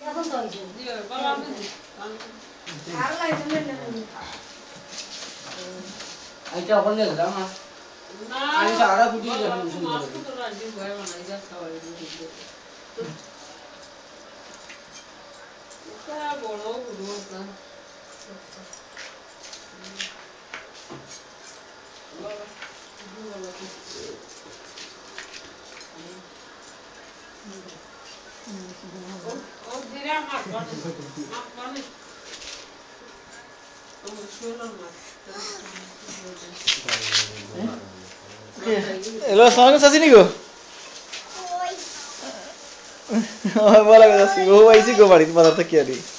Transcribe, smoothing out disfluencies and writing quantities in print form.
আইটা ওখানে গেলাম না আমি সারা ফুটি যখন মাছ তো রাজি ভয় বানাই যা খাওয়াই দিই এটা বড় বড় Hello, assalamualaikum sasi ni go. Oh, bola ko sasi. Oh, aisi go bari. Padar tak kiya di.